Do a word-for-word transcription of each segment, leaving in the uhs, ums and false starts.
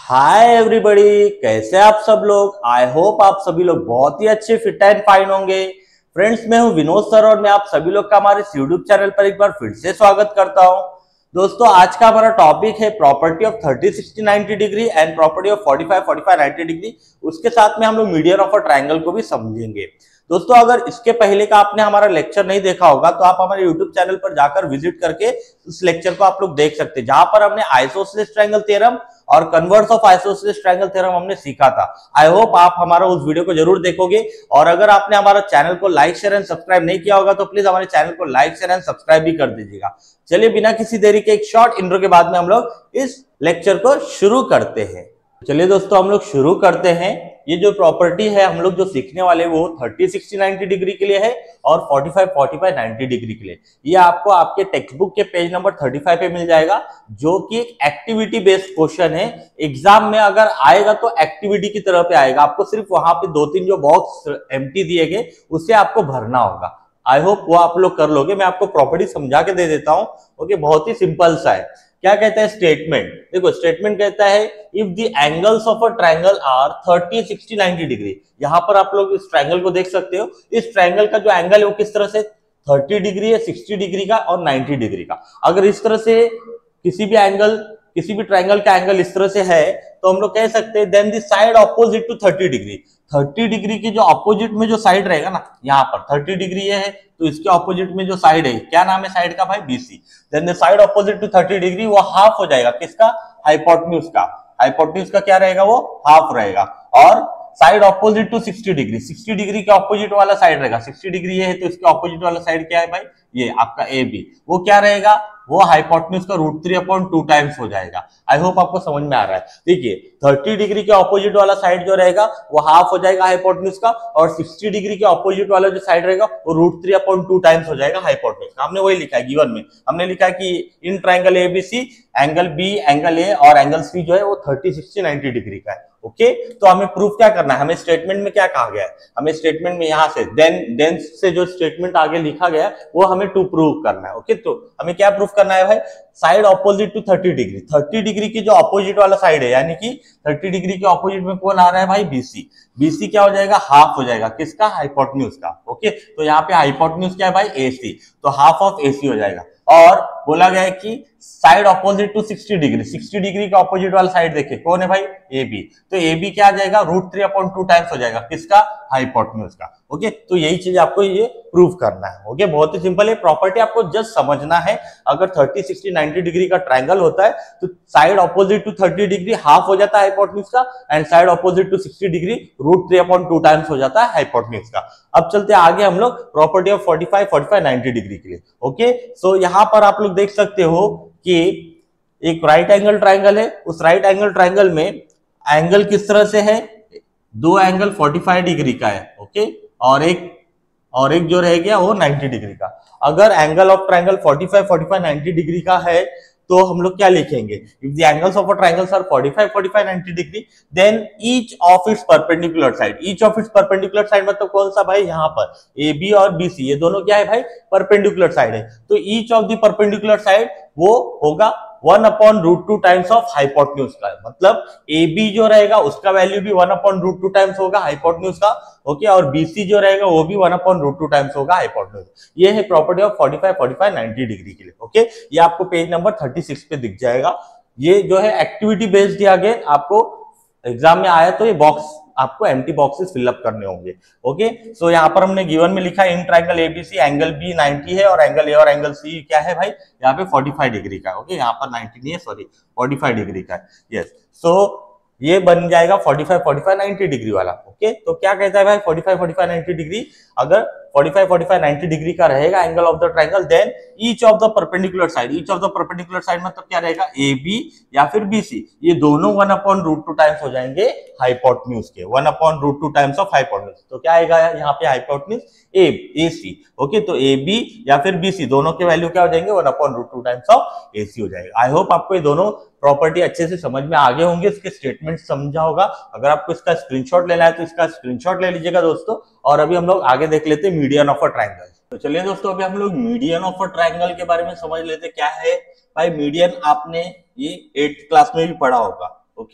Hi everybody, कैसे आप सब लोग। आई होप आप सभी लोग बहुत ही अच्छे फिट एंड फाइन होंगे। फ्रेंड्स, मैं हूं विनोद सर और मैं आप सभी लोग का हमारे यूट्यूब चैनल पर एक बार फिर से स्वागत करता हूं। दोस्तों, आज का हमारा टॉपिक है property of thirty sixty ninety degree and property of forty five forty five ninety degree. उसके साथ में हम लोग मीडियन ऑफ अ ट्रायंगल को भी समझेंगे। दोस्तों, अगर इसके पहले का आपने हमारा लेक्चर नहीं देखा होगा तो आप हमारे यूट्यूब चैनल पर जाकर विजिट करके उस लेक्चर को आप लोग देख सकते हैं, जहां पर हमने आइसोसेलेस ट्रायंगल थ्योरम और converse of isosceles triangle theorem हमने सीखा था। आई होप आप हमारा उस वीडियो को जरूर देखोगे। और अगर आपने हमारा चैनल को लाइक शेयर एंड सब्सक्राइब नहीं किया होगा तो प्लीज हमारे चैनल को लाइक शेयर एंड सब्सक्राइब भी कर दीजिएगा। चलिए, बिना किसी देरी के एक शॉर्ट इंट्रो के बाद में हम लोग इस लेक्चर को शुरू करते हैं। चलिए दोस्तों, हम लोग शुरू करते हैं। ये जो प्रॉपर्टी है हम लोग जो सीखने वाले वो थर्टी सिक्सटी नाइंटी डिग्री के लिए है और forty five forty five ninety degree के लिए। ये आपको आपके टेक्स्ट बुक के पेज नंबर थर्टी फाइव पे मिल जाएगा, जो कि एक एक्टिविटी बेस्ड क्वेश्चन है। एग्जाम में अगर आएगा तो एक्टिविटी की तरह पे आएगा। आपको सिर्फ वहां पे दो तीन जो बॉक्स एम्प्टी दिए गए उसे आपको भरना होगा। आई होप वो आप लोग कर लोगे। मैं आपको प्रॉपर्टी समझा के दे देता हूँ। ओके, बहुत ही सिंपल सा है। क्या कहता है स्टेटमेंट? देखो, स्टेटमेंट कहता है if the angles of a triangle are thirty sixty ninety degree. यहां पर आप लोग इस ट्रायंगल को देख सकते हो। इस ट्रायंगल का जो एंगल है वो किस तरह से थर्टी डिग्री है, सिक्सटी डिग्री का और नाइंटी डिग्री का। अगर इस तरह से किसी भी एंगल किसी भी ट्रायंगल का एंगल इस तरह से है तो हम लोग कह सकते हैं then the side opposite to thirty degree. Thirty degree की जो ऑपोजिट में जो साइड रहेगा ना, यहाँ पर थर्टी डिग्री ये है तो इसके ऑपोजिट में जो साइड है, क्या नाम है साइड का भाई? B C. Then the side opposite to thirty degree वो हाफ हो जाएगा किसका? हाइपोटेन्यूज का। हाइपोटेन्यूज का क्या रहेगा? वो हाफ रहेगा। और side opposite to sixty degree, sixty degree के ऑपोजिट वाला साइड रहेगा। सिक्सटी डिग्री ये है तो इसके ऑपोजिट वाला साइड क्या है भाई? ये आपका ए बी। वो क्या रहेगा? वो हाइपोटेन्यूज का root three upon two times हो जाएगा। आई होप आपको समझ में आ रहा है। देखिए, थर्टी डिग्री के ऑपोजिट वाला साइड जो रहेगा वो हाफ हो जाएगा हाइपोटेन्यूज का, और सिक्सटी डिग्री के ऑपोजिट वाला जो साइड रहेगा वो root three upon two times हो जाएगा हाइपोटेन्यूज का। हमने वही लिखा है गिवन में। हमने लिखा है कि in triangle A B C angle B, angle A और एंगल सी जो है वो थर्टी सिक्सटी नाइंटी डिग्री का है। Okay okay? तो हमें प्रूफ क्या करना है? हमें स्टेटमेंट में क्या कहा गया है? हमें स्टेटमेंट में यहां से देन देन से जो स्टेटमेंट आगे लिखा गया है वो हमें टू प्रूव करना है। Okay okay? तो हमें क्या प्रूफ करना है भाई? Side opposite to thirty degree. Thirty degree की जो ऑपोजिट वाला साइड है, यानी कि थर्टी डिग्री के ऑपोजिट में कौन आ रहा है भाई? बीसी। बीसी क्या हो जाएगा? हाफ हो जाएगा किसका? हाइपोटेन्यूज का। Okay okay? तो यहाँ पे हाइपोटेन्यूज क्या है भाई? एसी। तो हाफ ऑफ एसी हो जाएगा। और बोला गया है कि side opposite to sixty degree, sixty degree का ऑपोजिट वाला साइड देखिए कौन है भाई? A B. तो ए बी क्या आ जाएगा? Root three upon two times हो जाएगा किसका? हाइपोटेन्यूज का। ओके, तो यही चीज आपको ये प्रूव करना है। ओके, बहुत ही सिंपल है। प्रॉपर्टी आपको जस्ट समझना है। अगर थर्टी सिक्सटी नाइंटी डिग्री का ट्रायंगल होता है तो side opposite to thirty degree half हो जाता है हाइपोटेन्यूज का, and side opposite to sixty degree root three upon two times हो जाता है हाइपोटेन्यूज का। अब चलते हैं आगे हम लोग property of forty five forty five ninety degree के लिए। ओके, सो यहां पर आप लोग देख सकते हो कि एक राइट एंगल ट्रायंगल है। उस राइट एंगल ट्रायंगल में एंगल किस तरह से है? दो एंगल फोर्टी फाइव डिग्री का है। ओके, और एक और एक जो रह गया वो नाइंटी डिग्री का। अगर angle of triangle forty five forty five ninety degree का है तो हम लोग क्या लिखेंगे? If the angles of a triangles are forty five forty five ninety degree then each of its perpendicular side. Each of its perpendicular side मतलब कौन सा भाई? यहाँ पर ए बी और बी सी, ये दोनों क्या है भाई? परपेंडिकुलर साइड है। तो each of the perpendicular side वो होगा one upon root two times of hypotenuse का। मतलब ए बी जो रहेगा उसका वैल्यू भी one upon root two times होगा हाइपोटेन्यूज का। ओके, और बीसी जो रहेगा वो भी one upon root two times होगा हाइपोटेन्यूज। ये है property of forty five forty five ninety degree के लिए। ओके, ये आपको पेज नंबर थर्टी सिक्स पे दिख जाएगा। ये जो है एक्टिविटी बेस्ड दिया गया, आपको एग्जाम में आया तो ये बॉक्स आपको एम्प्टी बॉक्सेस फिलअप करने होंगे। ओके, सो यहाँ पर हमने गिवन में लिखा है in triangle A B C angle B ninety है और एंगल ए और एंगल सी क्या है भाई? यहाँ पे फोर्टी फाइव डिग्री का। ओके, यहाँ पर नाइंटी नहीं है, सॉरी फोर्टी फाइव डिग्री का है। यस, सो ये बन जाएगा forty five forty five ninety degree वाला। ओके, तो क्या कहता है भाई? Forty five forty five ninety degree, अगर forty five forty five ninety degree का रहेगा angle of the triangle then each of the perpendicular side. Each of the perpendicular side मतलब क्या रहेगा? ए बी या फिर बी सी, ये दोनों one upon root two times हो जाएंगे हाइपोटेन्यूज के। One upon root two times of hypotenuse, तो क्या आएगा यहाँ पे? Hypotenuse A A C. Okay, तो ए बी या फिर बी सी दोनों के वैल्यू क्या हो जाएंगे? One upon root two times of A C हो जाएगा। आई होप आपको ये दोनों प्रॉपर्टी अच्छे से समझ में आगे होंगे। इसके स्टेटमेंट समझा होगा। अगर आपको इसका स्क्रीनशॉट लेना है तो इसका स्क्रीनशॉट ले लीजिएगा दोस्तों। और अभी हम लोग आगे देख लेते हैं मीडियन ऑफ अ ट्रायंगल। तो चलिए दोस्तों, अभी हम लोग मीडियन ऑफ अ ट्रायंगल के बारे में समझ लेते हैं। क्या है भाई मीडियन? आपने ये एट्थ क्लास में भी पढ़ा होगा। ओके,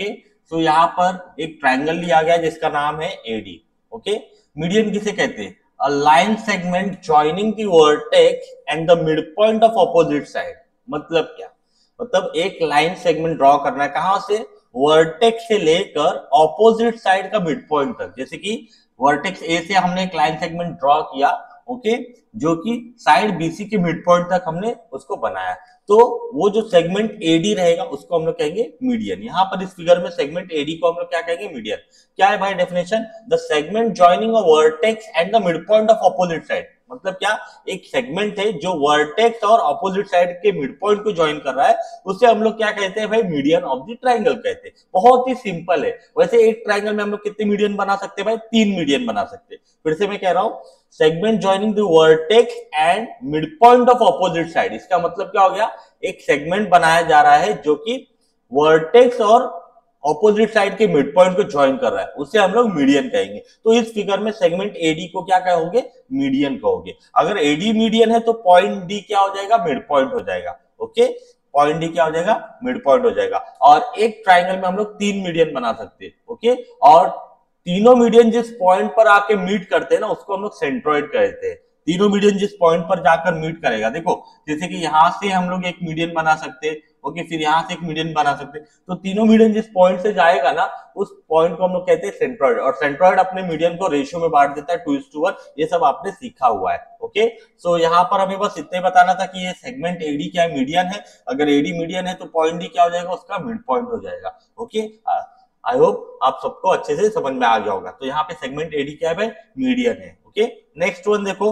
सो यहाँ पर एक ट्राइंगल लिया गया जिसका नाम है एडी। ओके, मीडियन किसे कहते हैं? A line segment joining the vertex and the mid point of opposite side. मतलब क्या? मतलब एक लाइन सेगमेंट ड्रॉ करना है, कहां से? वर्टेक्स से लेकर ऑपोजिट साइड का मिड पॉइंट तक। जैसे कि वर्टेक्स ए से हमने एक लाइन सेगमेंट ड्रॉ किया, ओके, जो कि साइड बीसी के मिड पॉइंट तक हमने उसको बनाया, तो वो जो सेगमेंट एडी रहेगा उसको हम लोग कहेंगे मीडियन। यहां पर इस फिगर में सेगमेंट एडी को हम लोग क्या कहेंगे? मीडियन। क्या है भाई definition? The segment joining a vertex and the mid point of opposite side. मतलब क्या? एक सेगमेंट है जो वर्टेक्स और ऑपोजिट साइड के मिड पॉइंट को ज्वाइन कर रहा है, उसे हम लोग क्या कहते हैं भाई? मीडियन ऑफ द ट्राइंगल कहते हैं। बहुत ही सिंपल है। वैसे एक ट्राइंगल में हम लोग कितने मीडियन बना सकते हैं भाई? तीन मीडियन बना सकते हैं। फिर से मैं कह रहा हूं, segment joining the vertex and mid point of opposite side. इसका मतलब क्या हो गया? एक सेगमेंट बनाया जा रहा है जो कि वर्टेक्स और ऑपोजिट साइड के मिड पॉइंट को ज्वाइन कर रहा है, उसे हम लोग मीडियन कहेंगे। तो इस फिगर में सेगमेंट एडी को क्या कहोगे? मीडियन कहोगे। अगर एडी मीडियन है तो पॉइंट डी क्या हो जाएगा? मिड पॉइंट हो जाएगा। ओके, पॉइंट डी क्या हो जाएगा? मिड पॉइंट हो जाएगा। और एक ट्राइंगल में हम लोग तीन मीडियन बना सकते हैं। ओके, और तीनों मीडियन जिस पॉइंट पर आके मीट करते हैं ना, उसको हम लोग सेंट्रोइड कहते हैं। तीनों मीडियन जिस पॉइंट पर जाकर मीट करेगा, देखो जैसे कि यहां से हम लोग एक मीडियन बना सकते हैं, ओके, फिर यहां से एक मीडियन बना सकते हैं। तो तीनों मीडियन जिस पॉइंट से जाएगा ना, उस पॉइंट को हम लोग कहते हैं सेंट्रोइड। और सेंट्रोइड अपने मीडियन को रेशियो में बांट देता है, टू इज टू वन। ये सब आपने सीखा हुआ है। ओके, सो यहाँ पर हमें बस इतने बताना था कि ये सेगमेंट एडी क्या है? मीडियन है। अगर एडी मीडियन है तो पॉइंट डी क्या हो जाएगा? उसका मिड पॉइंट हो जाएगा। ओके, आई होप आप सबको अच्छे से समझ में आ गया होगा। तो यहाँ पे सेगमेंट एडी क्या है भाई? मीडियन है। ओके, नेक्स्ट वन देखो,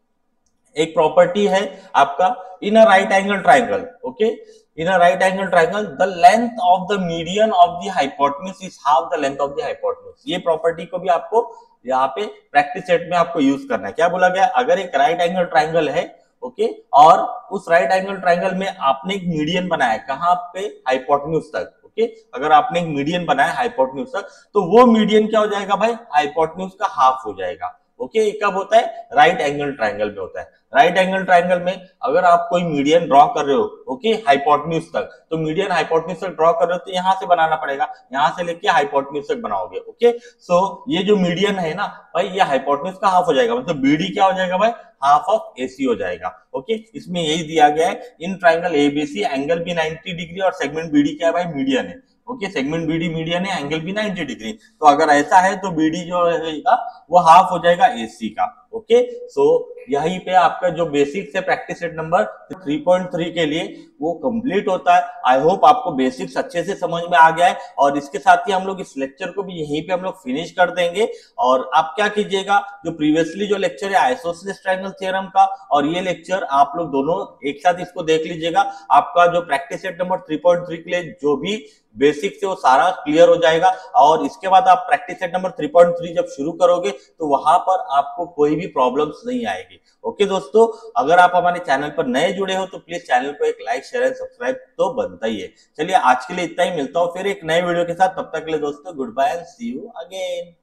एक प्रॉपर्टी है आपका in a right angle triangle. Okay, in a right angle triangle the length of the median of the hypotenuse is half the length of the hypotenuse. ये property को भी आपको यहाँ पे प्रैक्टिस सेट में आपको यूज करना है। क्या बोला गया? अगर एक राइट एंगल ट्राइंगल है, ओके, और उस राइट एंगल ट्राइंगल में आपने एक मीडियन बनाया, कहां पे? हाइपोटेन्यूज तक। ओके, अगर आपने एक मीडियन बनाया हाइपोटेन्यूज तक, तो वो मीडियन क्या हो जाएगा भाई? हाइपोटेन्यूज का हाफ हो जाएगा। ओके, okay, कब होता है? राइट एंगल ट्राइंगल में होता है। राइट एंगल ट्राइंगल में अगर आप कोई मीडियन ड्रॉ कर रहे हो, ओके, हाइपोटेन्यूज तक, तो मीडियन हाइपोटेन्यूज तक ड्रॉ कर रहे हो तो यहां से बनाना पड़ेगा, यहां से लेके हाइपोटेन्यूज तक बनाओगे। ओके, सो ये जो मीडियन है ना भाई, ये हाइपोटेन्यूज का हाफ हो जाएगा। मतलब बीडी क्या हो जाएगा भाई? हाफ ऑफ एसी हो जाएगा। ओके, इसमें यही दिया गया है, in triangle A B C angle B ninety degree और सेगमेंट बीडी क्या है भाई? मीडियन है। ओके, सेगमेंट बीडी मीडियन है, एंगल भी नाइंटी डिग्री। तो अगर ऐसा है तो बीडी जो रहेगा वो हाफ हो जाएगा एसी का। ओके, सो यहीं पे आपका जो बेसिक्स है practice set number three point three के लिए वो कंप्लीट होता है। आई होप आपको बेसिक्स अच्छे से समझ में आ गया है। और इसके साथ ही हम लोग इस लेक्चर को भी यहीं पे हम लोग फिनिश कर देंगे। और आप क्या कीजिएगा, जो प्रीवियसली जो लेक्चर है आइसोसेलेस ट्रायंगल थ्योरम का, और ये लेक्चर आप लोग दोनों एक साथ इसको देख लीजिएगा। आपका जो practice set number three point three के लिए जो भी बेसिक से वो सारा क्लियर हो जाएगा। और इसके बाद आप practice set number three point three जब शुरू करोगे तो वहां पर आपको कोई भी प्रॉब्लम्स नहीं आएगी। ओके दोस्तों, अगर आप हमारे चैनल पर नए जुड़े हो तो प्लीज चैनल को एक लाइक शेयर एंड सब्सक्राइब तो बनता ही है। चलिए आज के लिए इतना ही, मिलता हूं फिर एक नए वीडियो के साथ। तब तक के लिए दोस्तों good bye and see you again.